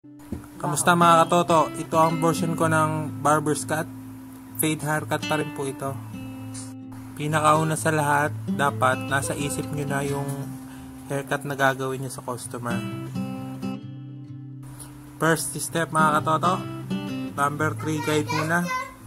Kamusta mga katoto? Ito ang version ko ng barber's cut. Fade haircut pa rin po ito. Pinakauna sa lahat, dapat nasa isip nyo na yung haircut na gagawin nyo sa customer. First step mga katoto, number 3 guide muna.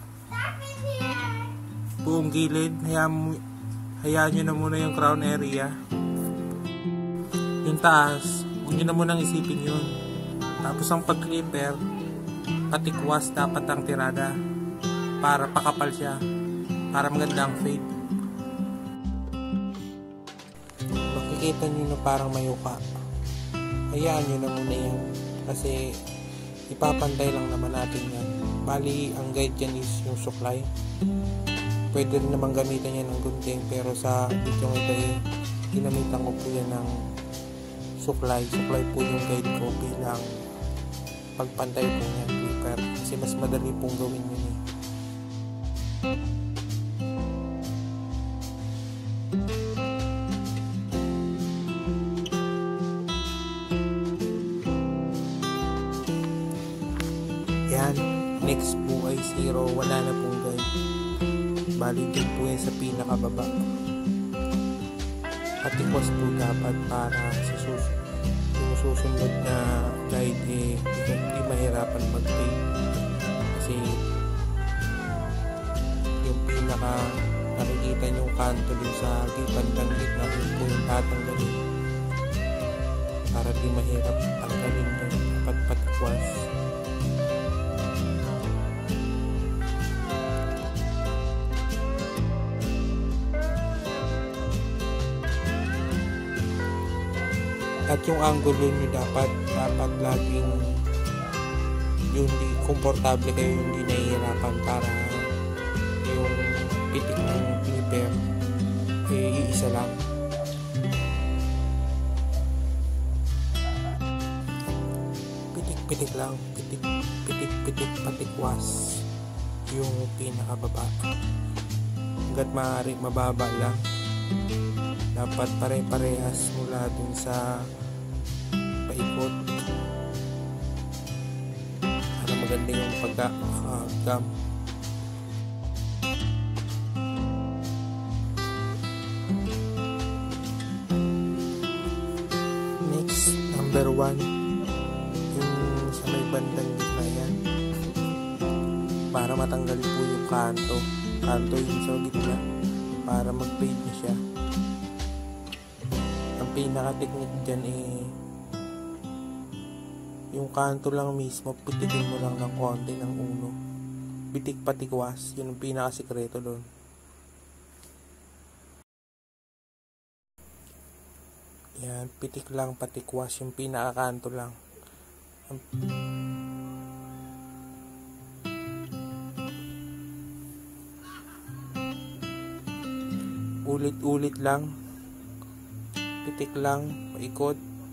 Buong gilid, hayaan nyo na muna yung crown area. Yung taas, huwag nyo na munang isipin yun. Tapos ang pag-clipper, patikwas dapat ang tirada para pakapal siya, para maganda ang fade. Makikita nyo na parang mayuka, hayaan nyo na muna yan kasi ipapantay lang naman natin yan. Bali ang guide dyan is yung suklay. Pwede rin naman gamitan yan ng gunting, pero sa video ito ginamitan ko po yan ng suklay po yung guide ko bilang pagpantay po niya clipper kasi mas madali pong gawin yun eh. Yan, next po ay 0, wala na pong guide, bali din po yan sa pinakababa. Patikwas po dapat para sa susunod na guide hindi mahirapan mag-fade kasi yung pinaka nakikita nyong kanto dun sa bandang gitna dun po yung tatanggalin para di mahirap tanggalin dun, dapat patikwas. At yung angulo nyo dapat laging yung komportable kayo, hindi nahihirapan, para yung pitik ng clipper iisa lang. Pitik lang, pitik patikwas yung pinakababa hanggat maaari mababa lang. Dapat pare-parehas mula dun sa paikot para maganda yung pagka-gum. Next, number 1, yung sa may bandang gitna yan, para matanggal po yung kanto yung sa gitna para mag-fade na siya. Pinaka-technique dyan yung kanto lang mismo, pitikin mo lang ng konti ng uno, bitik patikwas, yun ang pinaka-sikreto doon. Yan, pitik lang patikwas, yung pinaka-kanto lang. Ulit-ulit lang, pitik lang, paikot.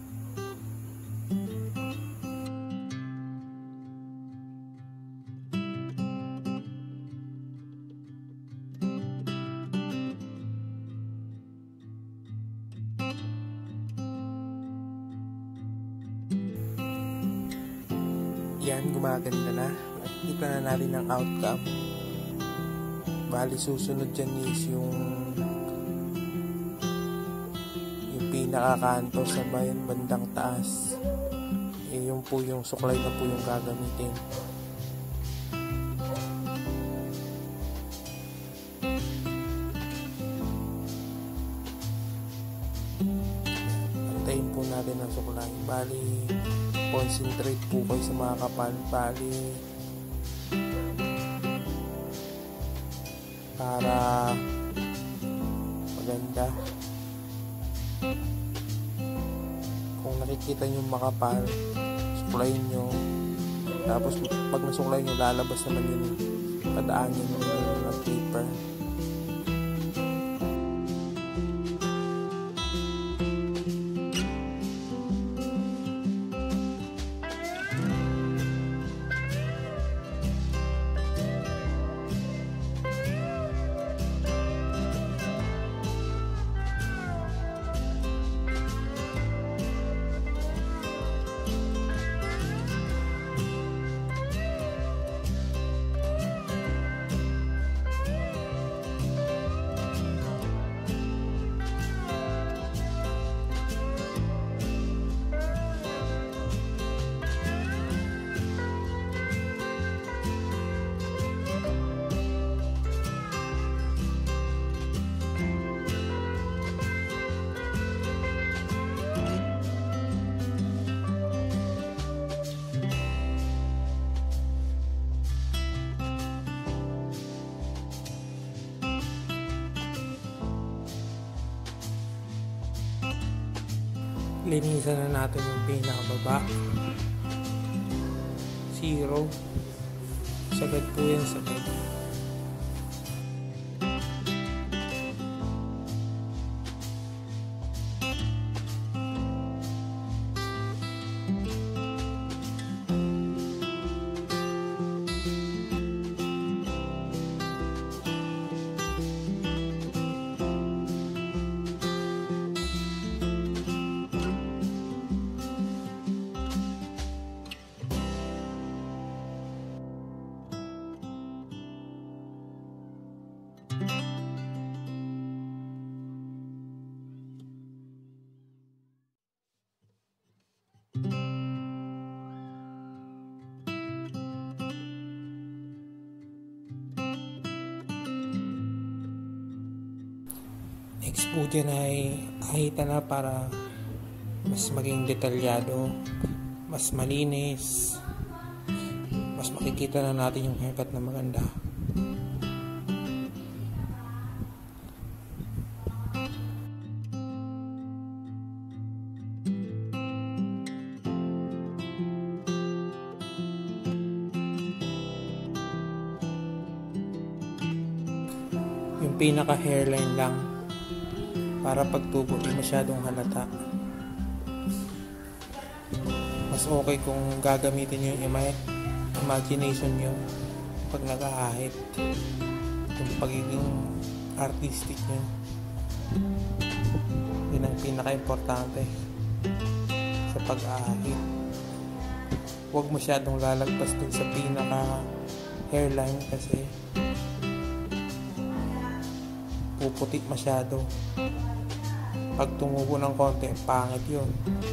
Yan, gumaganda na. Nakikita na natin ang outcome. Bali, susunod dyan is yung pinakakanto sa bandang taas. Yung po yung suklay na po yung gagamitin. Antayin po natin ang suklay. Bali, concentrate po kayo sa mga kapal. Bali, para maganda. Kung nakikita nyo makapal, suklayin nyo, tapos pag nasuklay nyo, lalabas naman yun, padaanin nyo ng paper. Linisan na natin yung pinakababa. 0. Sagad po yan, sagad. Next po dyan ay ahitan na para mas maging detalyado, mas malinis, mas makikita na natin yung haircut na maganda. Yung pinaka hairline lang para pagtubo di masyadong halata. Mas okay kung gagamitin nyo yung imagination nyo pag nag-aahit, yung pagiging artistic nyo. Yun ang pinaka-importante sa pag-aahit. Huwag masyadong lalagpas dun sa pinaka hairline kasi puputi masyado. Pag tumubo ng konti, pangit yun.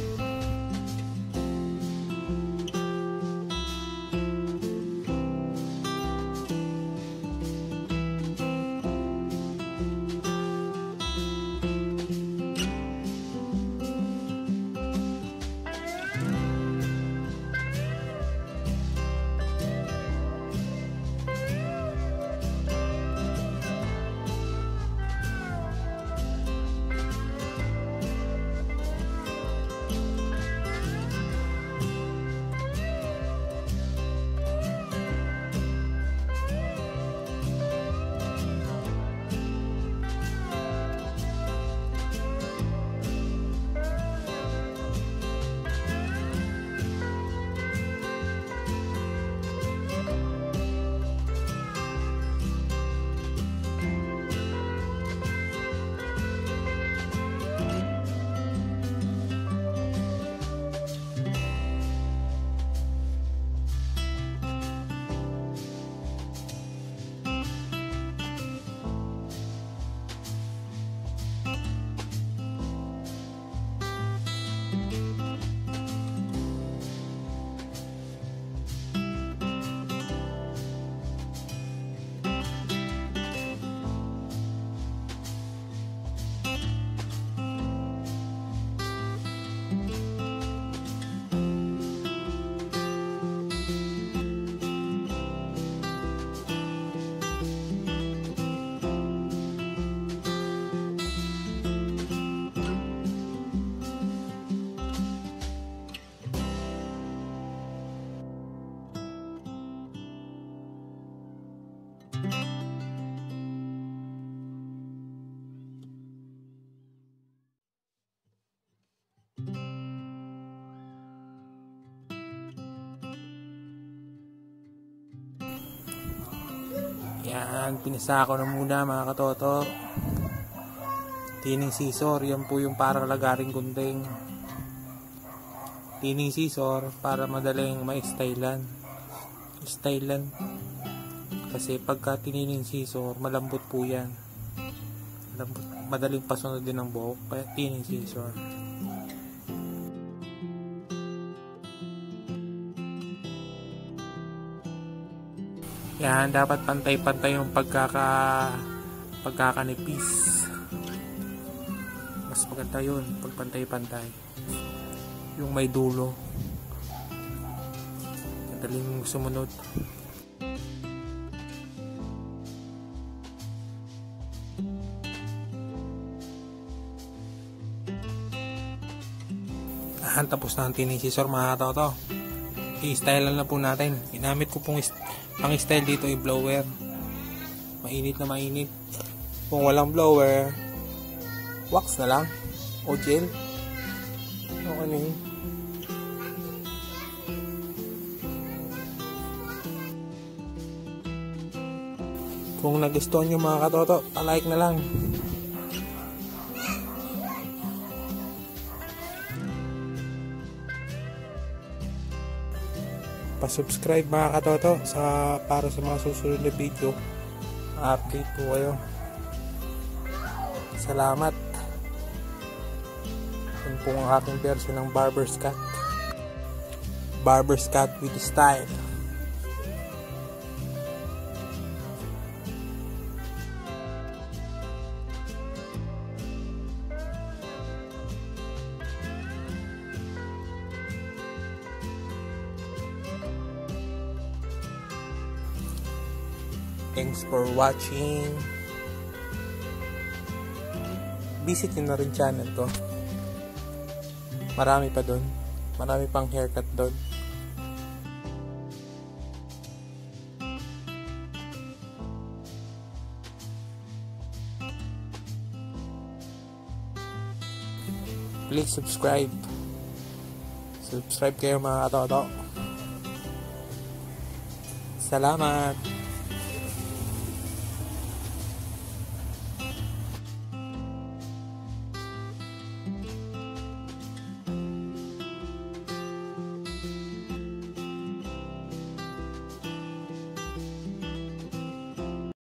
Yan, pinisa ko na muna mga katoto. Tining scissor, yan po yung parang lagaring gunting. Tining scissor para madaling ma-stylan. Kasi pagka tinining scissor, malambot po yan. Madaling pasunod din ng buhok, kaya tining scissor. Yan, dapat pantay-pantay yung pagkakanipis. Mas maganda yun pag pantay-pantay. Yung may dulo, madaling sumunod. Yan, tapos na ang tinisisor mga katoto. I-style na po natin. Ginamit ko pong pang style dito ay blower. Mainit na mainit. Kung walang blower, wax na lang o gel. Okay na yun. Kung nagustuhan nyo mga katoto, palike na lang. Pa-subscribe mga katoto para sa mga susunod na video. Update po kayo. Salamat. Yan po ang aking version ng barber's cut. Barber's cut with style. Thanks for watching. Visit nyo na rin channel ko. Marami pa doon. Marami pang haircut doon. Please subscribe. Subscribe kayo mga katoto. Salamat.